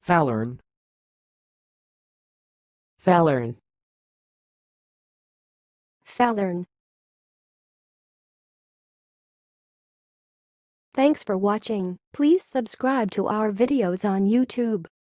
falern, falern, falern. Thanks for watching. Please subscribe to our videos on YouTube.